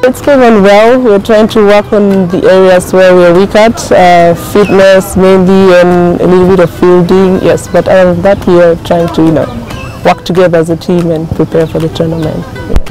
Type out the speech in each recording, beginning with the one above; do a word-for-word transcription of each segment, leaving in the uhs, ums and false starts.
it's going well. We're trying to work on the areas where we're weak at, uh, fitness mainly, and a little bit of fielding. Yes, but other than that, we are trying to, you know, work together as a team and prepare for the tournament. Yeah.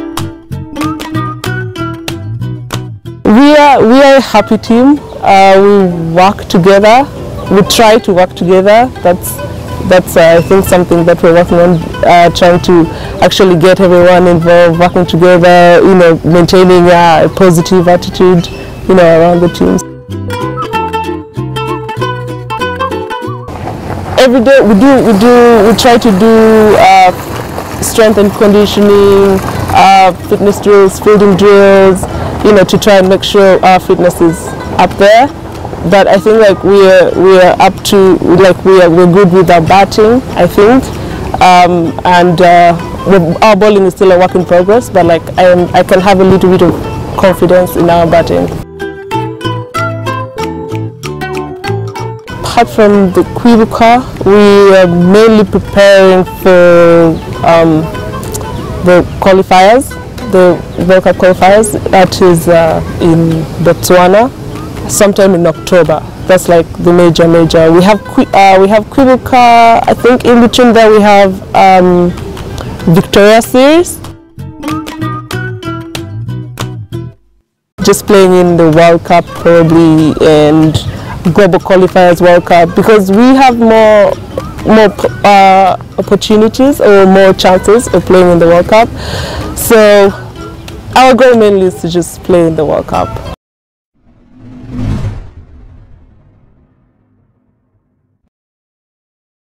We are we are a happy team. Uh, we work together. We try to work together. That's that's uh, I think something that we're working on, uh, trying to actually get everyone involved, working together. You know, maintaining uh, a positive attitude, you know, around the teams. Every day we do we do we try to do uh, strength and conditioning, uh, fitness drills, fielding drills. You know, to try and make sure our fitness is up there. But I think like we are we are up to like we are we're good with our batting. I think, um, and uh, our bowling is still a work in progress. But like I am, I can have a little bit of confidence in our batting. Apart from the Kwibuka, we are mainly preparing for um, the qualifiers. The World Cup qualifiers, that is uh, in Botswana, sometime in October. That's like the major, major. We have uh, we have Kwibuka. I think in between there we have um, Victoria Series. Just playing in the World Cup probably, and global qualifiers World Cup, because we have more more uh, opportunities or more chances of playing in the World Cup. So our goal mainly is to just play in the World Cup.